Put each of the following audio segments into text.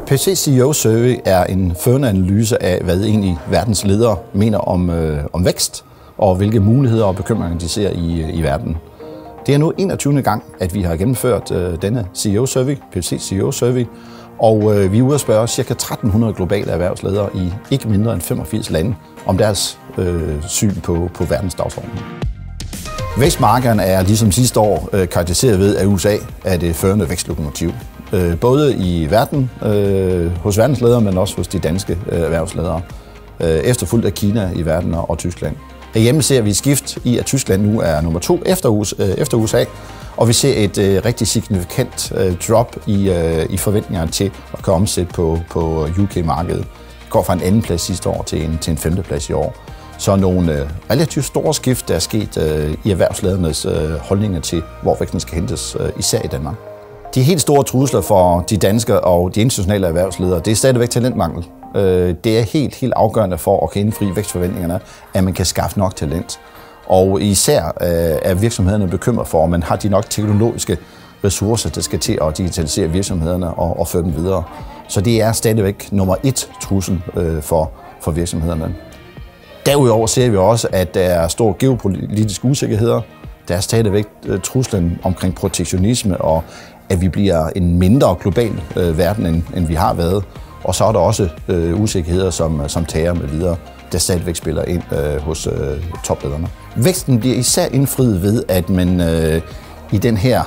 PwC CEO Survey er en førende analyse af, hvad egentlig verdens ledere mener om vækst, og hvilke muligheder og bekymringer de ser i verden. Det er nu 21. gang, at vi har gennemført denne CEO Survey, PwC CEO Survey, og vi er ude at spørge ca. 1300 globale erhvervsledere i ikke mindre end 85 lande om deres syn på verdens dagsorden. Vækstmarkederne er ligesom sidste år karakteriseret ved, at USA er det førende vækstlokomotiv. Både i verden, hos verdensledere, men også hos de danske erhvervsledere. Efterfulgt af Kina i verden og Tyskland. Herhjemme ser vi et skift i, at Tyskland nu er nummer 2 efter USA, og vi ser et rigtig signifikant drop i forventningerne til at kunne omsætte på UK-markedet. Det går fra en anden plads sidste år til en 5. plads i år. Så nogle relativt store skift, der er sket i erhvervsledernes holdninger til, hvor væksten skal hentes, især i Danmark. De helt store trusler for de danske og de internationale erhvervsledere, det er stadigvæk talentmangel. Det er helt afgørende for at kunne indfri vækstforventningerne, at man kan skaffe nok talent. Og især er virksomhederne bekymret for, om man har de nok teknologiske ressourcer, der skal til at digitalisere virksomhederne og føre dem videre. Så det er stadigvæk nummer 1 trussel for virksomhederne. Derudover ser vi også, at der er stor geopolitisk usikkerheder. Der er stadigvæk truslen omkring protektionisme, og at vi bliver en mindre global verden, end vi har været. Og så er der også usikkerheder som terror med videre, der stadigvæk spiller ind hos toplederne. Væksten bliver især indfriet ved, at man i den her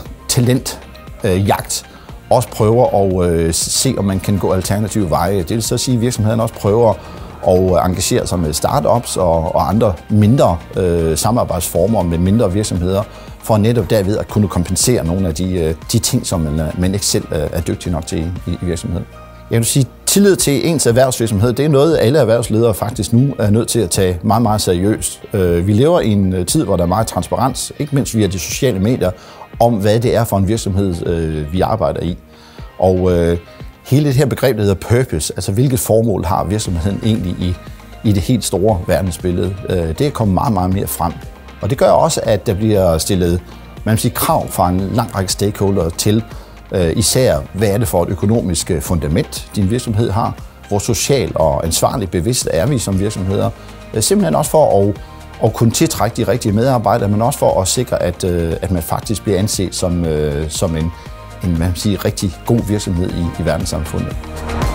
talentjagt også prøver at se, om man kan gå alternative veje. Det vil så sige, at virksomhederne også prøver at engagere sig med startups og andre mindre samarbejdsformer med mindre virksomheder, for netop derved at kunne kompensere nogle af de ting, som man ikke selv er dygtig nok til i virksomheden. Jeg vil sige, tillid til ens erhvervsvirksomhed, det er noget, alle erhvervsledere faktisk nu er nødt til at tage meget seriøst. Vi lever i en tid, hvor der er meget transparens, ikke mindst via de sociale medier, om hvad det er for en virksomhed, vi arbejder i. Og hele det her begreb, der hedder purpose, altså hvilket formål har virksomheden egentlig i det helt store verdensbillede, det er kommet meget mere frem. Og det gør også, at der bliver stillet krav fra en lang række stakeholdere til især, hvad er det for et økonomisk fundament, din virksomhed har, hvor social og ansvarligt bevidst er vi som virksomheder. Simpelthen også for at kunne tiltrække de rigtige medarbejdere, men også for at sikre, at man faktisk bliver anset som en rigtig god virksomhed i verdenssamfundet.